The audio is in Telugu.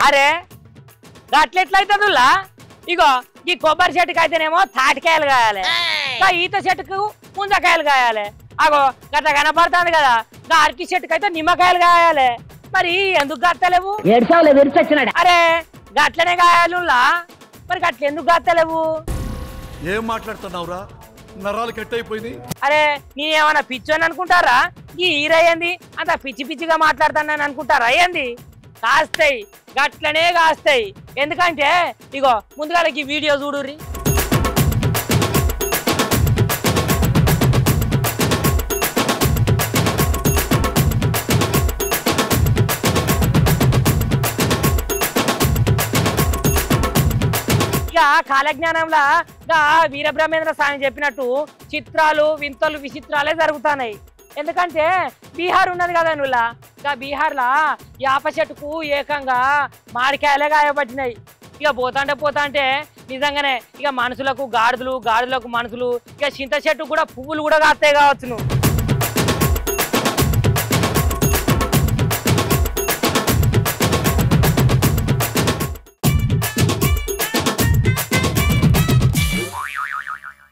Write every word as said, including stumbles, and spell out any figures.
అరే గట్లెట్లయితుందిలా ఇగో ఈ కొబ్బరి చెట్టుకు అయితేనేమో తాటికాయలు కాయాలి ఈత చెట్టుకు ముంజకాయలు కాయాలి అగో గట్ల కనపడుతుంది కదా అరటి చెట్టుకు అయితే నిమ్మకాయలు కాయాలి మరి ఎందుకు గత్తలేవు అరే గట్లనే కాయాలులా మరి గట్ల ఎందుకు గత్తలేవు ఏం మాట్లాడుతున్నావురా నరాలు కట్ అయిపోయింది అరే నేనేమన్నా పిచ్చోని అనుకుంటారా ఈ హీరయ్యింది అంత పిచ్చి పిచ్చిగా మాట్లాడుతానని అనుకుంటారా అయ్యింది కాస్తాయి గట్లనే కాస్తాయి ఎందుకంటే ఇగో ముందుగా ఈ వీడియో చూడుర్రి ఇక కాలజ్ఞానంలా వీరబ్రహ్మేంద్ర స్వామి చెప్పినట్టు చిత్రాలు వింతలు విచిత్రాలే జరుగుతున్నాయి ఎందుకంటే బీహార్ ఉన్నది కదా నువ్వులా ఇక బీహార్లా యాప చెట్టుకు ఏకంగా మామిడికాయలే గాయపట్టినాయి ఇక పోతాంటే పోతాంటే నిజంగానే ఇక మనుషులకు గాడిదలు గాడిదలకు మనుషులు ఇక చింత చెట్టు కూడా పువ్వులు కూడా కాస్తాయి కావచ్చు నువ్వు